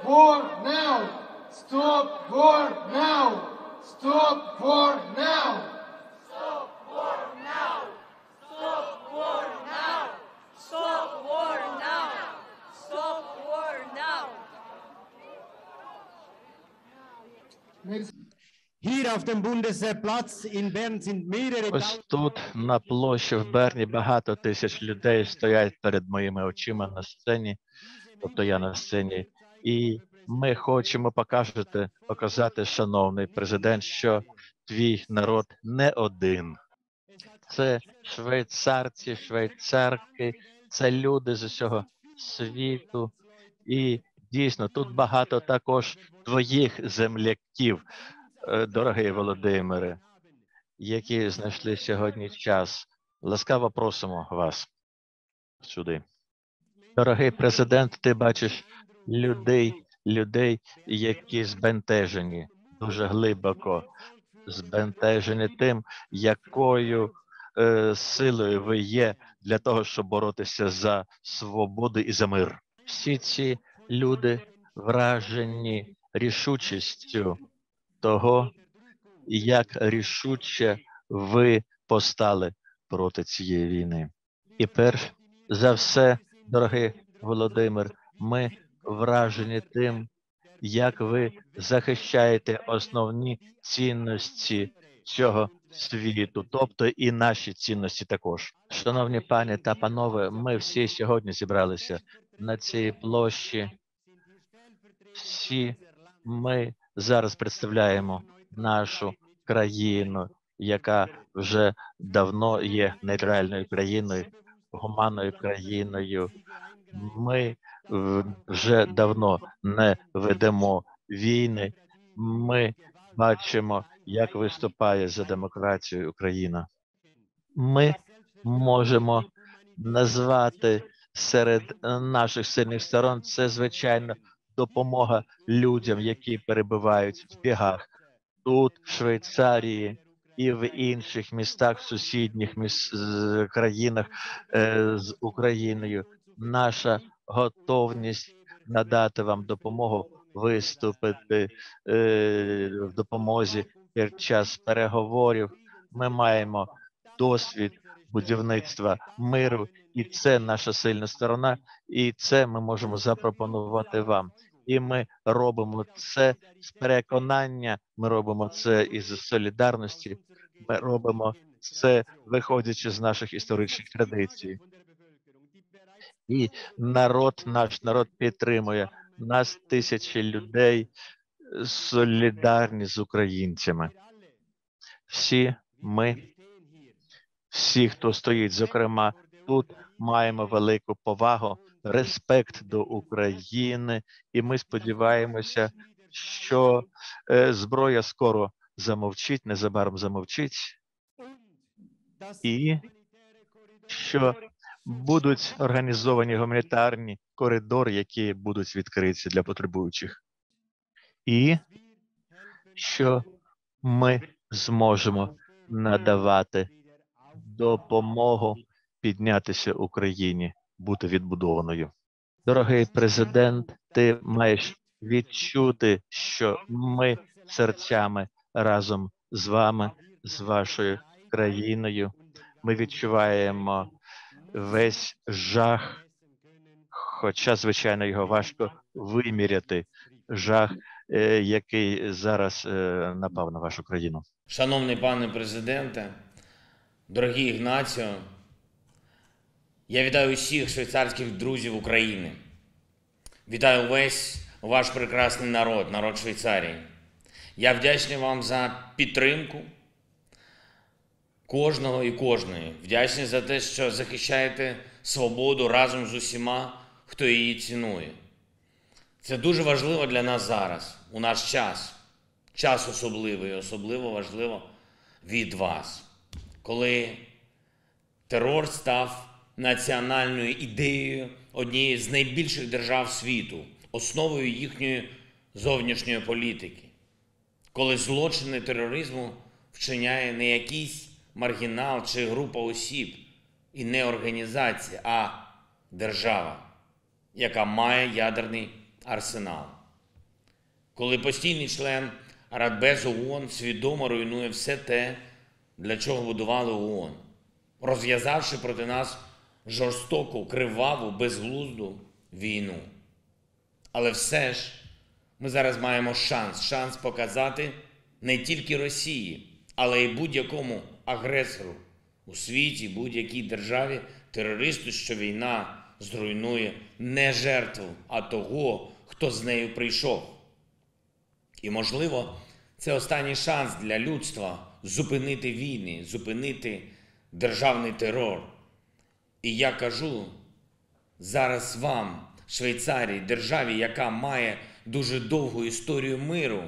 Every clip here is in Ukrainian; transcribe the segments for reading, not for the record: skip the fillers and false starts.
war now! Stop war now! Stop war now! Stop war now! Stop war now! Stop war now! Stop war now! Hier auf dem Bundesplatz in Bern sind mehrere Ось тут, на площі в Берні, багато тисяч людей стоять перед моїми очима на сцені, тобто я на сцені, і ми хочемо показати, шановний президент, що твій народ не один. Це швейцарці, швейцарки, це люди з усього світу. І дійсно, тут багато також твоїх земляків, дорогий Володимире, які знайшли сьогодні час. Ласкаво просимо вас сюди. Дорогий президент, ти бачиш людей, які збентежені, дуже глибоко збентежені тим, якою силою ви є для того, щоб боротися за свободу і за мир. Всі ці люди вражені рішучістю того, як рішуче ви постали проти цієї війни. І перш за все, дорогий Володимир, ми вражені тим, як ви захищаєте основні цінності цього світу, тобто і наші цінності також. Шановні пані та панове, ми всі сьогодні зібралися на цій площі. Всі ми зараз представляємо нашу країну, яка вже давно є нейтральною країною, гуманною країною. Ми вже давно не ведемо війни. Ми бачимо, як виступає за демократію Україна. Ми можемо назвати серед наших сильних сторон це, звичайно, допомога людям, які перебувають в бігах тут, в Швейцарії і в інших містах, в сусідніх країнах з Україною. Наша готовність надати вам допомогу, виступити в допомозі під час переговорів. Ми маємо досвід будівництва миру, і це наша сильна сторона, і це ми можемо запропонувати вам. І ми робимо це з переконання, ми робимо це із солідарності, ми робимо це, виходячи з наших історичних традицій. І наш народ підтримує нас, тисячі людей, солідарні з українцями. Всі ми, всі, хто стоїть, зокрема, тут маємо велику повагу, респект до України, і ми сподіваємося, що зброя скоро замовчить, незабаром замовчить, і що будуть організовані гуманітарні коридори, які будуть відкриті для потребуючих. І що ми зможемо надавати допомогу піднятися Україні, бути відбудованою. Дорогий президент, ти маєш відчути, що ми серцями разом з вами, з вашою країною. Ми відчуваємо весь жах, хоча, звичайно, його важко виміряти, жах, який зараз напав на вашу країну. Шановний пане президенте, дорогий Ігнаціо, я вітаю усіх швейцарських друзів України. Вітаю весь ваш прекрасний народ, народ Швейцарії. Я вдячний вам за підтримку кожного і кожної. Вдячний за те, що захищаєте свободу разом з усіма, хто її цінує. Це дуже важливо для нас зараз, у наш час. Час особливий, особливо важливо від вас. Коли терор став національною ідеєю однієї з найбільших держав світу, основою їхньої зовнішньої політики. Коли злочини тероризму вчиняє не якийсь маргінал чи група осіб, і не організація, а держава, яка має ядерний арсенал. коли постійний член Радбезу ООН свідомо руйнує все те, для чого будували ООН, розв'язавши проти нас жорстоку, криваву, безглузду війну. Але все ж ми зараз маємо шанс показати не тільки Росії, але й будь-якому агресору у світі, будь-якій державі, терористу, що війна зруйнує не жертву, а того, хто з нею прийшов. І, можливо, це останній шанс для людства зупинити війни, зупинити державний терор. І я кажу зараз вам, Швейцарії, державі, яка має дуже довгу історію миру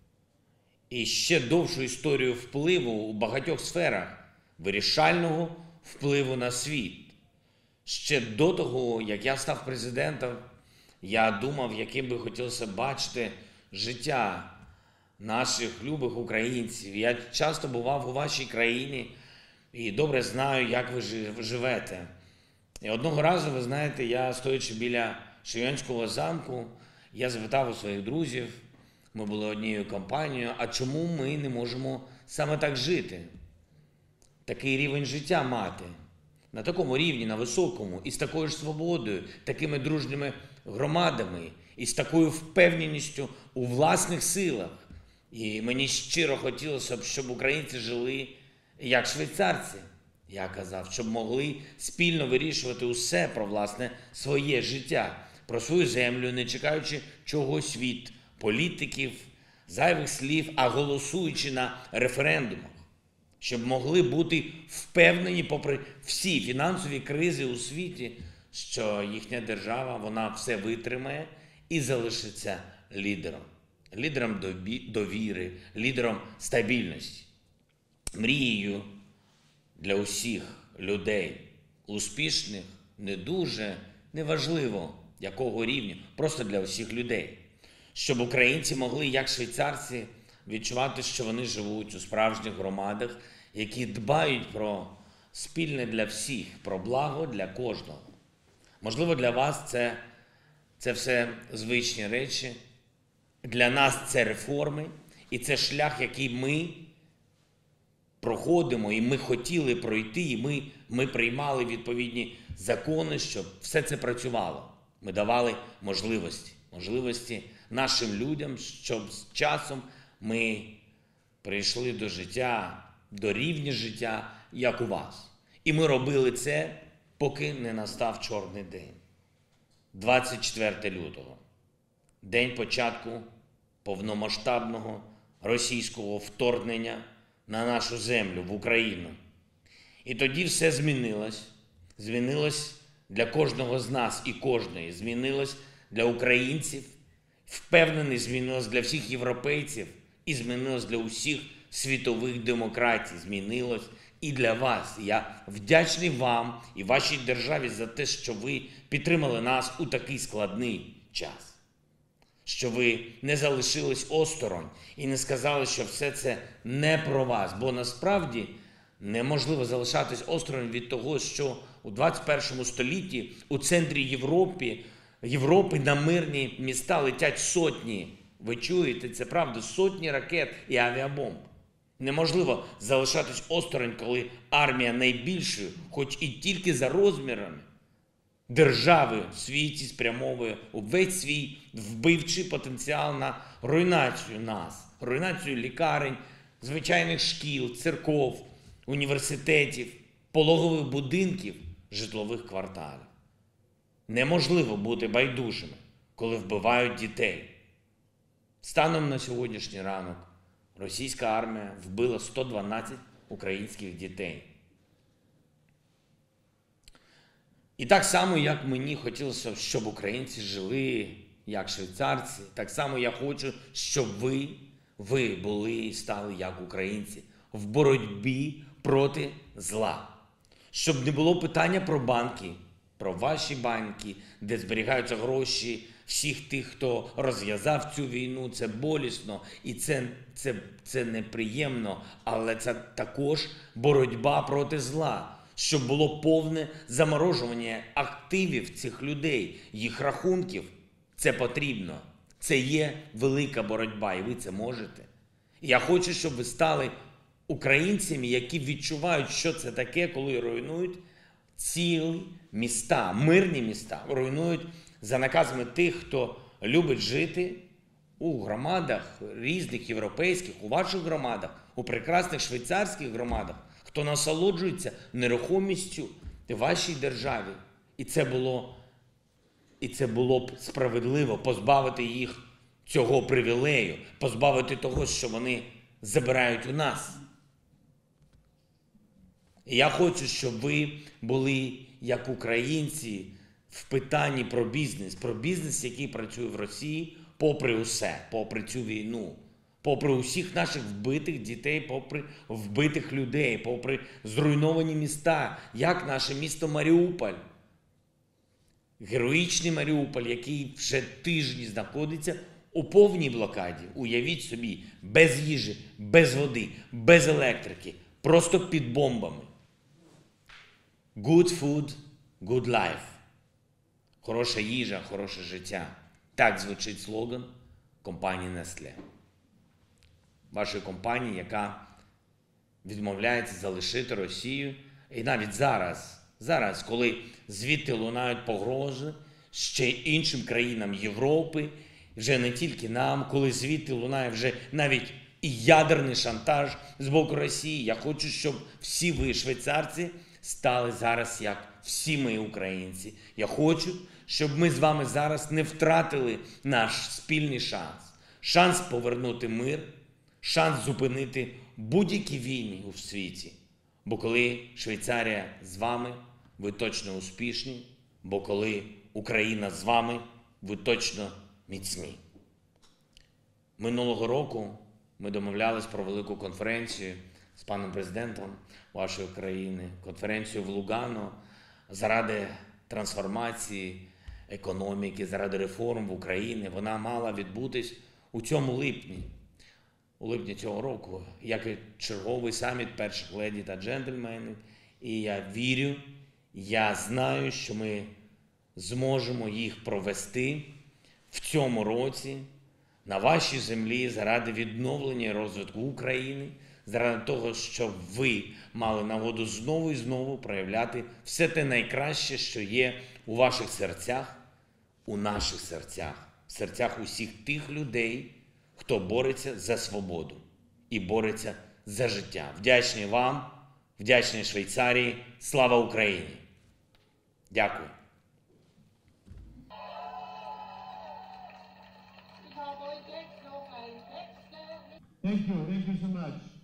і ще довшу історію впливу у багатьох сферах, вирішального впливу на світ. Ще до того, як я став президентом, я думав, яким би хотілося бачити життя наших любих українців. Я часто бував у вашій країні і добре знаю, як ви живете. І одного разу, ви знаєте, я, стоячи біля Шийонського замку, я запитав у своїх друзів, ми були однією компанією, а чому ми не можемо саме так жити? Такий рівень життя мати. На такому рівні, на високому, і з такою ж свободою, такими дружніми громадами, і з такою впевненістю у власних силах. І мені щиро хотілося б, щоб українці жили як швейцарці. Я казав, щоб могли спільно вирішувати усе про власне своє життя, про свою землю, не чекаючи чогось від політиків, зайвих слів, а голосуючи на референдумах. Щоб могли бути впевнені, попри всі фінансові кризи у світі, що їхня держава, вона все витримає і залишиться лідером. Лідером довіри, лідером стабільності. Мрією для усіх людей, успішних, не дуже, неважливо якого рівня, просто для усіх людей. Щоб українці могли, як швейцарці, відчувати, що вони живуть у справжніх громадах, які дбають про спільне для всіх, про благо для кожного. Можливо, для вас це все звичні речі, для нас це реформи, і це шлях, який ми проходимо, і ми хотіли пройти, і ми приймали відповідні закони, щоб все це працювало. Ми давали можливості нашим людям, щоб з часом ми прийшли до життя, до рівня життя, як у вас. І ми робили це, поки не настав чорний день. 24 лютого. День початку повномасштабного російського вторгнення на нашу землю, в Україну. І тоді все змінилось. Змінилось для кожного з нас і кожної. Змінилось для українців. Впевнений, змінилось для всіх європейців. І змінилось для усіх світових демократій. Змінилось і для вас. Я вдячний вам і вашій державі за те, що ви підтримали нас у такий складний час. Що ви не залишились осторонь і не сказали, що все це не про вас. Бо насправді неможливо залишатись осторонь від того, що у 21 столітті у центрі Європи на мирні міста летять сотні, ви чуєте, це правда, сотні ракет і авіабомб. Неможливо залишатись осторонь, коли армія найбільшої, хоч і тільки за розмірами, держави в світі спрямовує увесь свій вбивчий потенціал на руйнацію нас, руйнацію лікарень, звичайних шкіл, церков, університетів, пологових будинків, житлових кварталів. Неможливо бути байдужими, коли вбивають дітей. Станом на сьогоднішній ранок російська армія вбила 112 українських дітей. І так само, як мені хотілося, щоб українці жили, як швейцарці, так само я хочу, щоб ви були і стали, як українці, в боротьбі проти зла. Щоб не було питання про банки, про ваші банки, де зберігаються гроші всіх тих, хто розв'язав цю війну. Це болісно і це неприємно, але це також боротьба проти зла. Щоб було повне заморожування активів цих людей, їх рахунків. Це потрібно. Це є велика боротьба, і ви це можете. І я хочу, щоб ви стали українцями, які відчувають, що це таке, коли руйнують цілі міста, мирні міста, руйнують за наказами тих, хто любить жити у громадах різних європейських, у ваших громадах, у прекрасних швейцарських громадах, хто насолоджується нерухомістю в вашій державі. І це було б справедливо позбавити їх цього привілею, позбавити того, що вони забирають у нас. І я хочу, щоб ви були як українці в питанні про бізнес, який працює в Росії, попри усе, попри цю війну, попри усіх наших вбитих дітей, попри вбитих людей, попри зруйновані міста, як наше місто Маріуполь. Героїчний Маріуполь, який вже тижні знаходиться у повній блокаді. Уявіть собі, без їжі, без води, без електрики, просто під бомбами. Good food, good life. Хороша їжа, хороше життя. Так звучить слоган компанії Nestlé. Вашої компанії, яка відмовляється залишити Росію. І навіть зараз, коли звідти лунають погрози ще іншим країнам Європи, вже не тільки нам, коли звідти лунає вже навіть і ядерний шантаж з боку Росії, я хочу, щоб всі ви, швейцарці, стали зараз як всі ми українці. Я хочу, щоб ми з вами зараз не втратили наш спільний шанс. Шанс повернути мир, шанс зупинити будь-які війни у світі. Бо коли Швейцарія з вами, ви точно успішні, бо коли Україна з вами, ви точно міцні. Минулого року ми домовлялись про велику конференцію з паном президентом вашої країни, конференцію в Лугано заради трансформації економіки, заради реформ в Україні. Вона мала відбутись у цьому липні. У липні цього року, як і черговий саміт перших леді та джентльменів. І я вірю, я знаю, що ми зможемо їх провести в цьому році на вашій землі заради відновлення і розвитку України, заради того, щоб ви мали нагоду знову і знову проявляти все те найкраще, що є у ваших серцях, у наших серцях, в серцях усіх тих людей, хто бореться за свободу і бореться за життя. Вдячний вам, вдячний Швейцарії. Слава Україні! Дякую. Thank you so much.